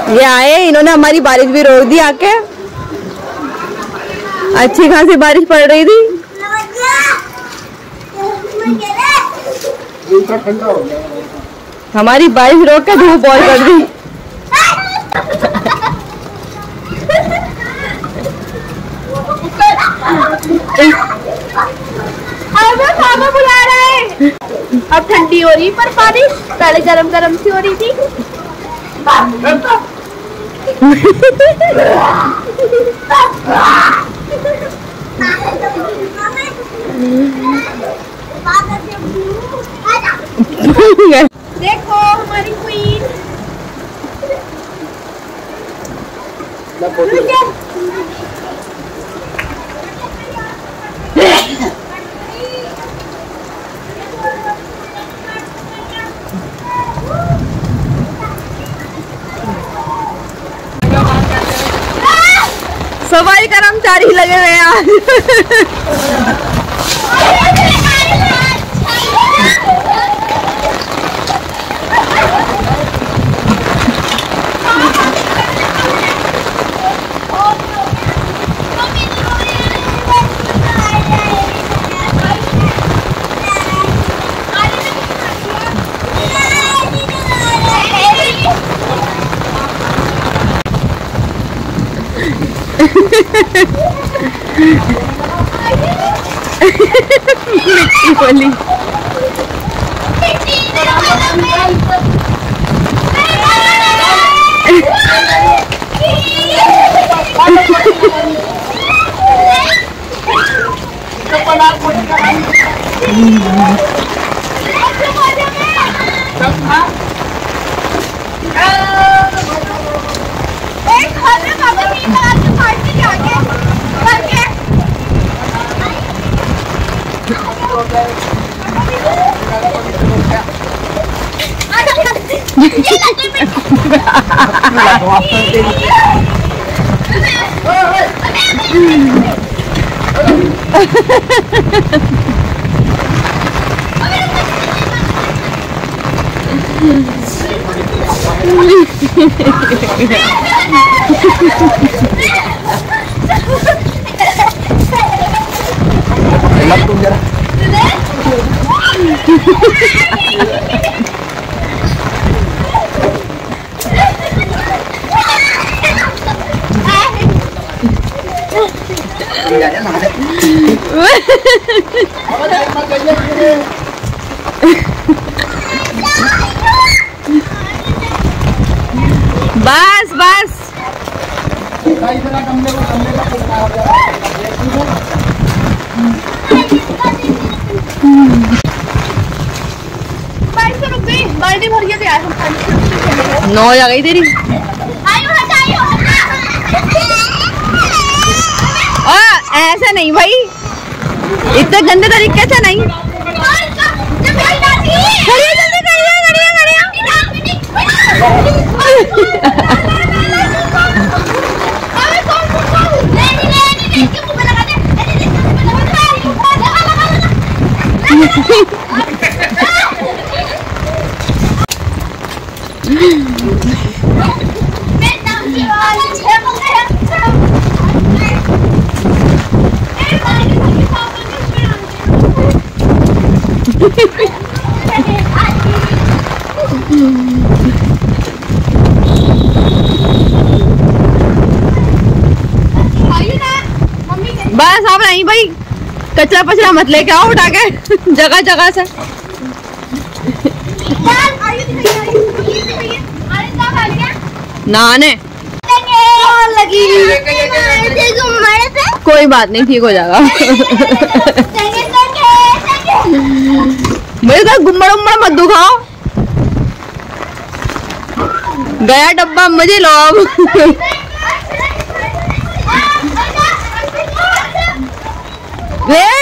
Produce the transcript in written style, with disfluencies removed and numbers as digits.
ये आए, इन्होंने हमारी बारिश भी रोक दी आके। अच्छी खासी बारिश पड़ रही थी। हमारी बारिश रोक के धूप बॉल कर दी। खाना बुला रहा है। अब ठंडी हो रही पर बारिश पहले गरम गरम सी हो रही थी। देखो हमारी क्वीन। सफाई कर्मचारी लगे हुए हैं आज। मिट्टी वाली बस बस बाल्टी भर गया यार। 9 आ गई तेरी। ऐसा नहीं भाई, इतने गंदे तरीके से नहीं। बस अब नहीं भाई, कचरा पचरा मत लेके आओ उठा के जगह जगह से। नहाने लगी कोई बात नहीं, ठीक हो जाएगा। मेरे साथ गुम्मड़ उम्मड़ मत दुखाओ, गया डब्बा मुझे लो अब। वे